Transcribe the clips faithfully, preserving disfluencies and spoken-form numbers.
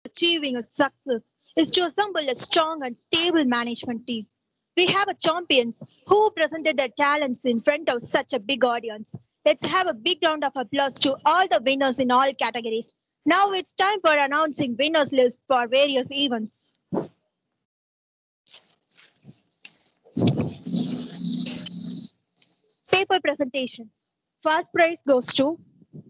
achieving a success is to assemble a strong and stable management team. We have a champions who presented their talents in front of such a big audience. Let's have a big round of applause to all the winners in all categories. Now it's time for announcing winners list for various events. Paper presentation. First prize goes to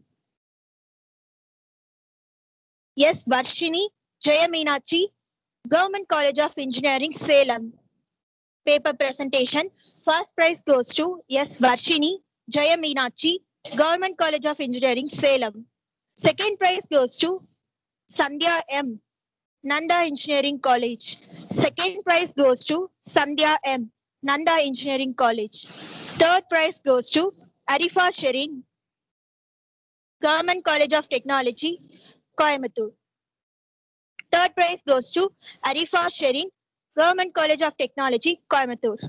S. Varshini Jayameenachi, Government College of Engineering, Salem. Paper presentation. First prize goes to S. Varshini Jayameenachi, Government College of Engineering, Salem. Second prize goes to Sandhya M. Nanda Engineering College. Second prize goes to Sandhya M. Nanda Engineering College. Third prize goes to Arifa Sherin, Government College of Technology, Coimbatore. Third prize goes to Arifa Sherin, Government College of Technology, Coimbatore.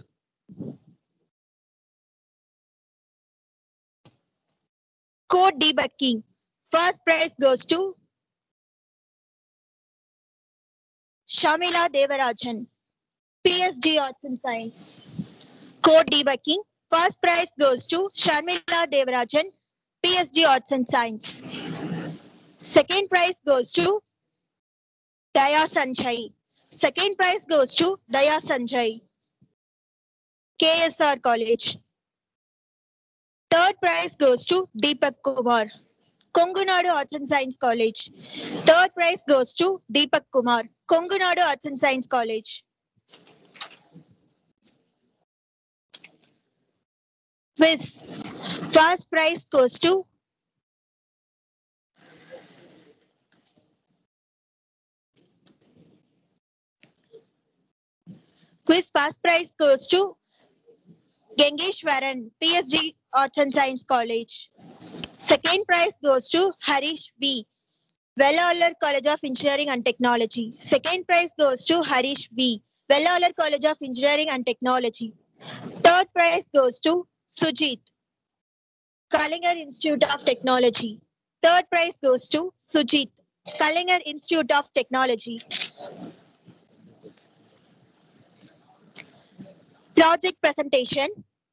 Code debunking. First prize goes to Shamila Devarajan, P S D Arts and Science. Code debunking. First prize goes to Shamila Devarajan, P S D Arts and Science. Second prize goes to Daya Sanjay. Second prize goes to Daya Sanjay, K S R College. Third prize goes to Deepak Kumar, Kongunadu Arts and Science College. Third prize goes to Deepak Kumar, Kongunadu Arts and Science College. Quiz. First prize goes to Quiz first prize goes to Gengeshwaran, P S D Arts and Science College. Second prize goes to Harish B, Vellalar College of Engineering and Technology. Second prize goes to Harish B, Vellalar College of Engineering and Technology. Third prize goes to Sujit, Kalinger Institute of Technology. Third prize goes to Sujit, Kalinger Institute of Technology. Project presentation.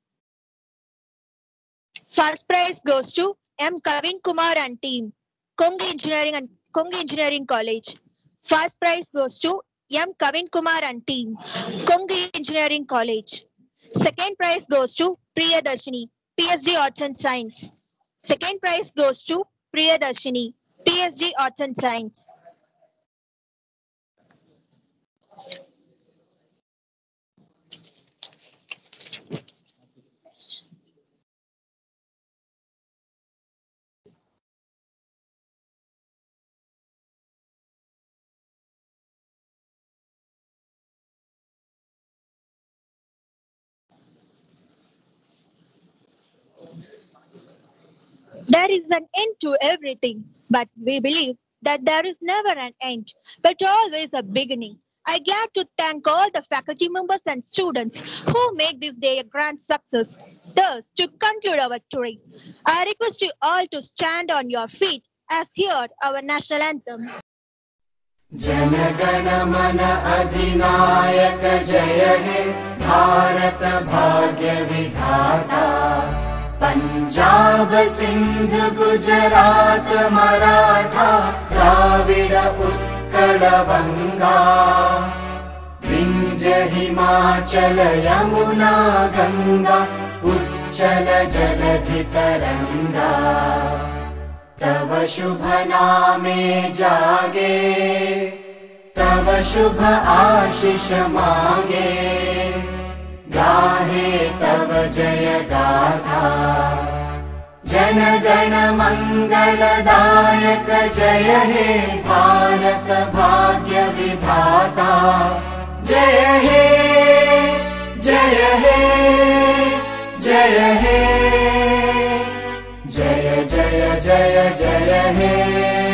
First prize goes to M. Kavin Kumar and team, Kongi Engineering and Kongi Engineering College. First prize goes to M. Kavin Kumar and team, Kongi Engineering College. Second prize goes to Priyadarshini, P S D Arts and Science. Second prize goes to Priyadarshini, P S D Arts and Science. There is an end to everything, but we believe that there is never an end, but always a beginning. I'm glad to thank all the faculty members and students who make this day a grand success. Thus, to conclude our tour, I request you all to stand on your feet as hear our national anthem. Jana Mana Adhinayaka Jaya He Bharat Bhagya Vidhata Punjab Sindh Gujarat Maratha Dravida Utkala Vanga Vindhya Himachala Yamuna Ganga Uchchala Jaladhi Taranga तव शुभ नामे जागे तव शुभ आशीष मांगे गाहे तव जय गाथा जन गण मंगलदायक जय हे भारत भाग्य विधाता जय हे जय हे जय हे जय जय जय जय हे